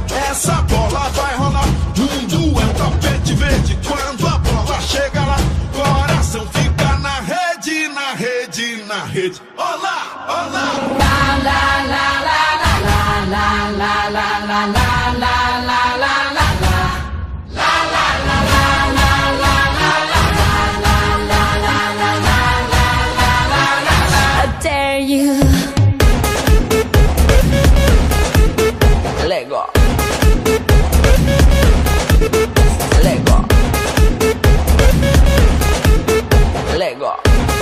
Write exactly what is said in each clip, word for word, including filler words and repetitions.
essa bola vai rolar. Mundo é um tapete verde, quando a bola chega lá, coração fica na rede, na rede, na rede. Olá, olá. La la la la la la la la la la la la la la. You Lego Lego Lego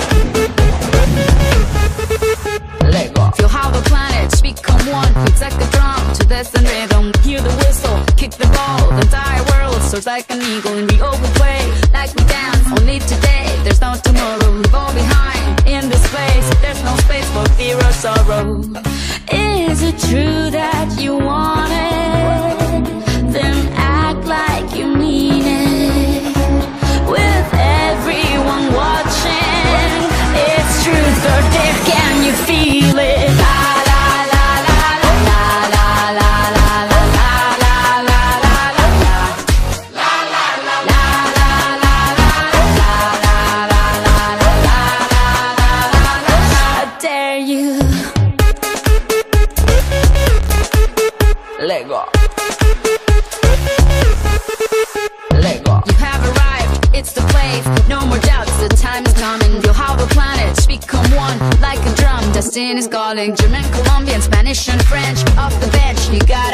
Lego. Feel how the planets become one. It's like a drum to this and rhythm. Hear the whistle, kick the ball. The entire world soars like an eagle, and we all play like we dance. Only today, there's no tomorrow. Leave all behind in this place. There's no space for fear or sorrow. Is it true that you want it? Then act like you mean it. With everyone watching, it's truth or dare. Can you feel it? La la la la la la la la la la la la la la. La la la la la la la la la la la. I dare you. Lego. Lego. You have arrived, it's the place. No more doubts, the time is coming. Feel how the planets become one, like a drum. Destiny is calling. German, Colombian, Spanish and French. Off the bench, you got